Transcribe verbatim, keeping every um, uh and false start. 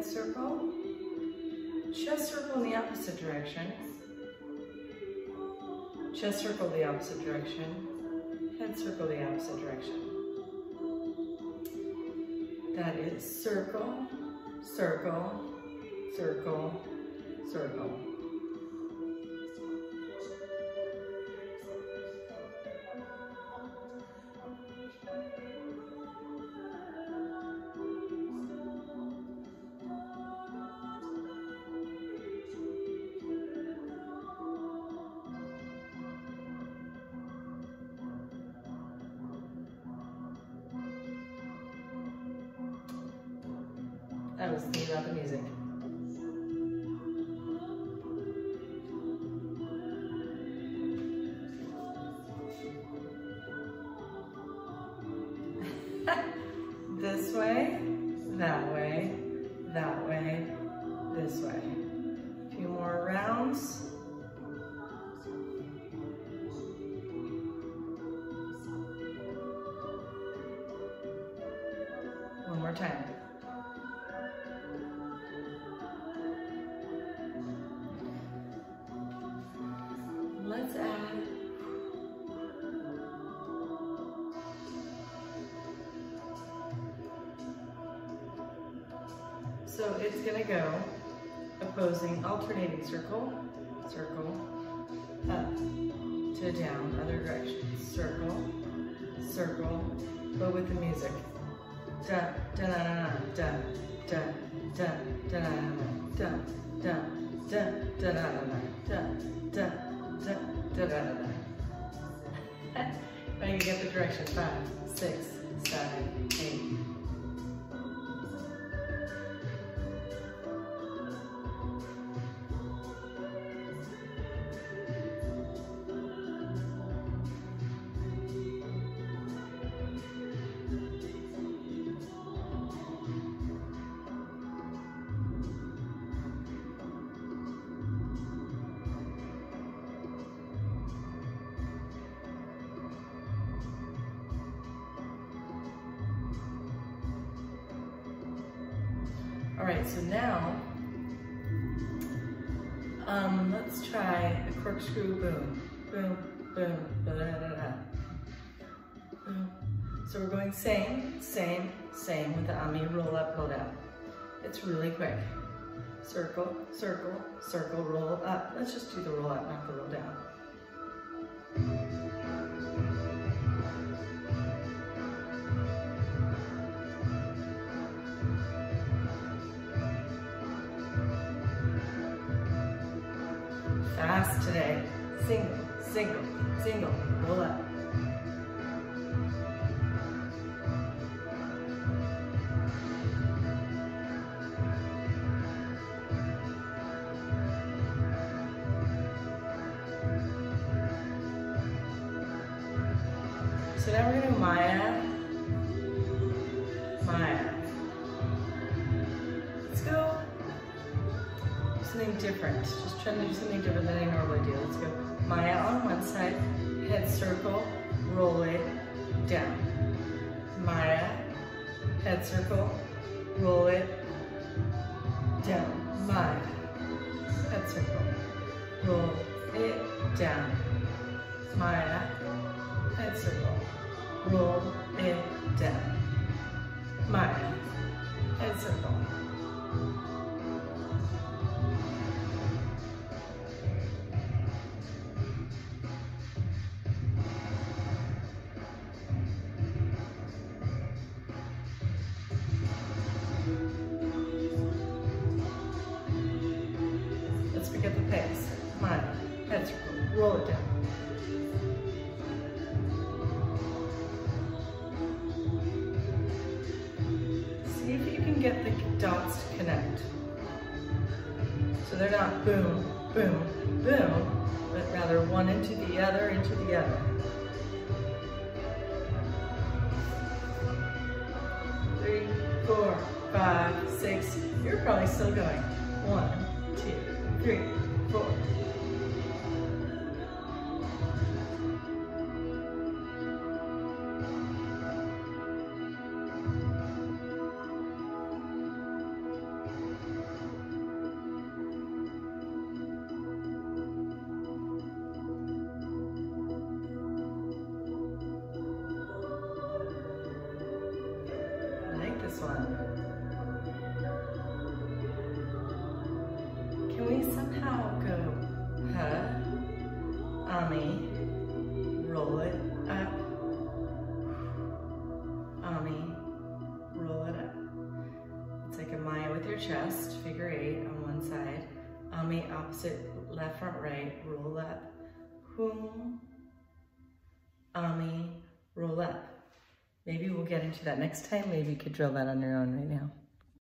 head circle, chest circle in the opposite direction, chest circle the opposite direction, head circle the opposite direction. That is circle, circle, circle, circle. I was thinking about the music. This way, that way, that way, this way. A few more rounds. One more time. Let's add so it's gonna go opposing, alternating circle, circle, up to down, other directions, circle, circle, but with the music. Da da da da da da da da da da da da da da da da da da da. Now you get the direction. Five, six, seven, eight. All right, so now, um, let's try a corkscrew boom, boom, boom, da da da da. Boom. So we're going same, same, same with the Ami, roll up, roll down. It's really quick. Circle, circle, circle, roll up. Let's just do the roll up, not the roll down. Fast today. Single, single, single, roll up. So now we're going to Maya, Maya. Let's go. Something different. Just trying to do something different than I normally do. Let's go Maya on one side, head circle, roll it down. Maya, head circle, roll it down. Maya, head circle, roll it down. Maya, head circle, roll it down. Maya, head circle. Let's pick up the pace. Maya, head circle, roll it down. Get the dots to connect. So they're not boom, boom, boom, but rather one into the other, into the other. Three, four, five, six. You're probably still going. One, two, three, four. one. Can we somehow go ha, ami, roll it up, ami, roll it up. It's like a Maya with your chest, figure eight on one side, ami opposite, left, front, right, roll up, hum, ami, roll up. Maybe we'll get into that next time. Maybe you could drill that on your own right now.